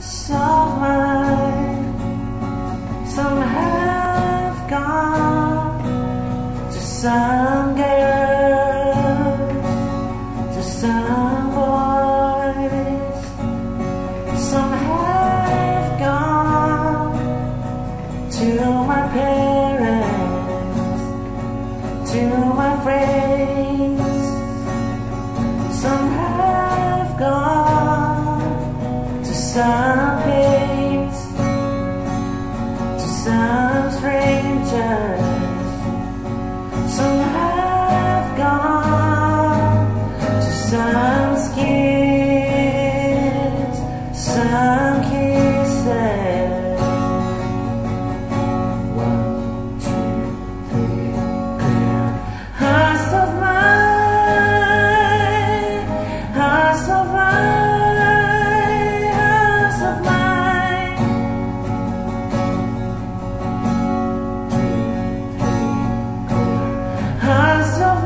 of mine. Some have gone to some girls, to some boys. Some have gone to my parents, to my friends. Some have gone to some kids, to some strangers. Some have gone to some skins, some kisses. 1, 2, 3, clear. Hearts of mine, hearts of mine, hearts of mine. 2, 3, clear. Hearts of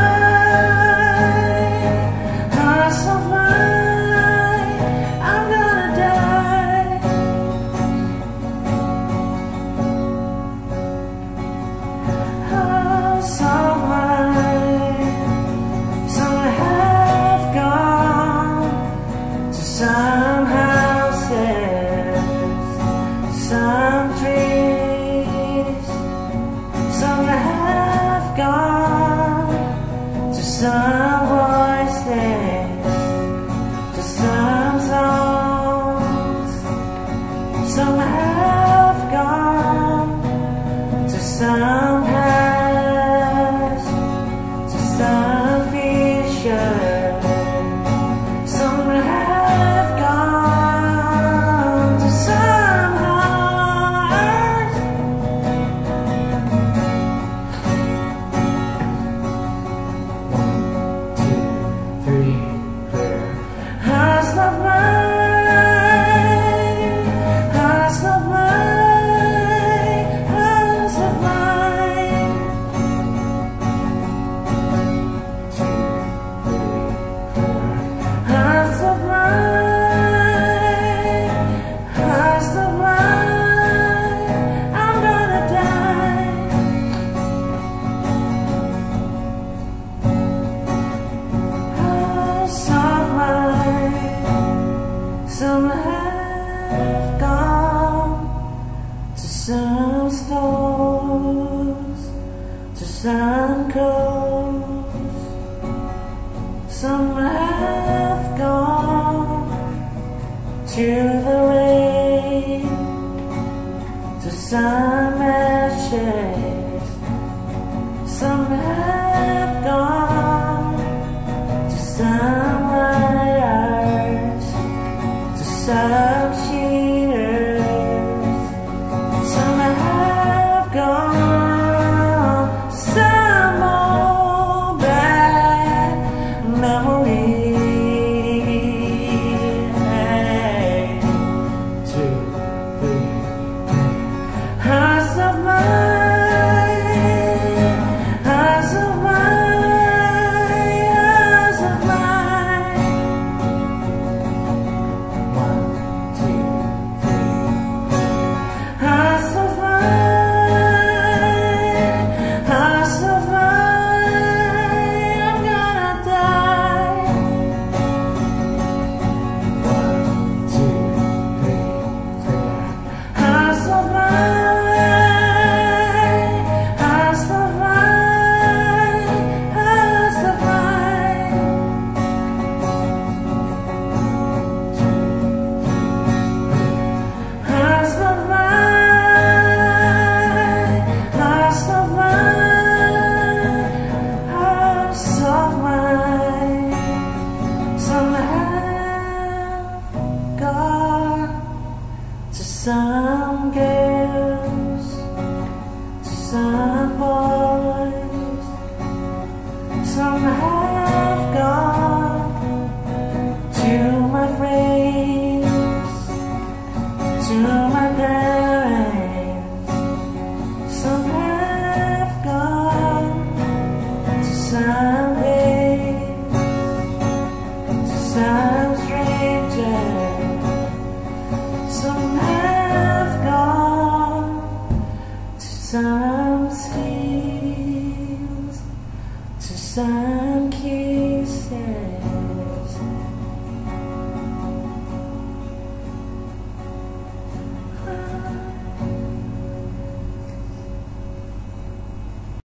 mine, hearts of mine. I'm gonna die. Hearts of mine. Some have gone to some houses, some trees. Some have gone to some voices, to some songs. Some have gone to some past, to some future. Some have gone to some hearts. 1, 2, 3, clear. Hearts of mine, hearts of mine, hearts of mine. 2, 3, 4. Hearts of mine, hearts of mine. I'm gonna die. Hearts of mine. Some have gone to some stores, to some coasts. Some have gone to the rain, to some ashes. Some have gone to some liars, to some cheaters. Some have gone, some old bad memories. 2, 3, hearts of mine, hearts of mine, hearts of mine. 1, 2, 3, hearts of mine, hearts of mine. I'm gonna die. 1, 2, 3, clear. Hearts of mine, hearts of mine, hearts of mine. 2, 3, hearts of mine, hearts of mine, hearts of mine. Some have gone to some girls, to some boys. Some have gone to my friends, to my parents. Some have gone to some days, to some strangers. Some seems to sound